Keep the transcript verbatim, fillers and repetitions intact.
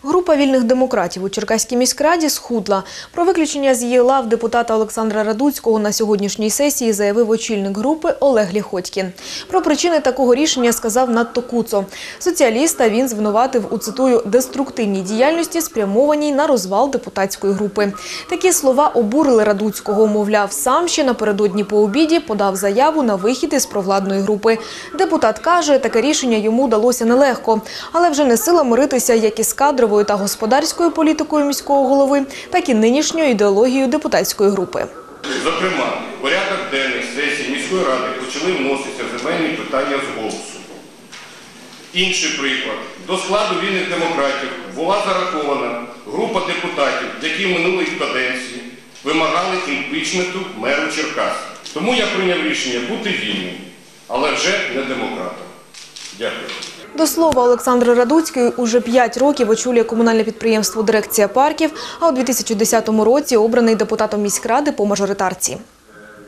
Група вільних демократів у Черкаській міськраді схудла. Про виключення з її лав депутата Олександра Радуцького на сьогоднішній сесії заявив очільник групи Олег Ліхотькін. Про причини такого рішення сказав надто куцо. Соціаліста він звинуватив у, цитую, «деструктивній діяльності, спрямованій на розвал депутатської групи». Такі слова обурили Радуцького. Мовляв, сам ще напередодні по обіді подав заяву на вихід із провладної групи. Депутат каже, таке рішення йому далося нелегко. Але вже не сила миритися як із кадровою та господарською політикою міського голови, так і нинішньою ідеологією депутатської групи. Зокрема, в порядок денний сесії міської ради почали вноситися земельні питання з голосу. Інший приклад. До складу вільних демократів була зарахована група депутатів, які в минулій каденції вимагали імпічменту меру Черкас. Тому я прийняв рішення бути вільним, але вже не демократом. Дякую. До слова, Олександр Радуцький уже п'ять років очолює комунальне підприємство «Дирекція парків», а у дві тисячі десятому році обраний депутатом міськради по мажоритарці.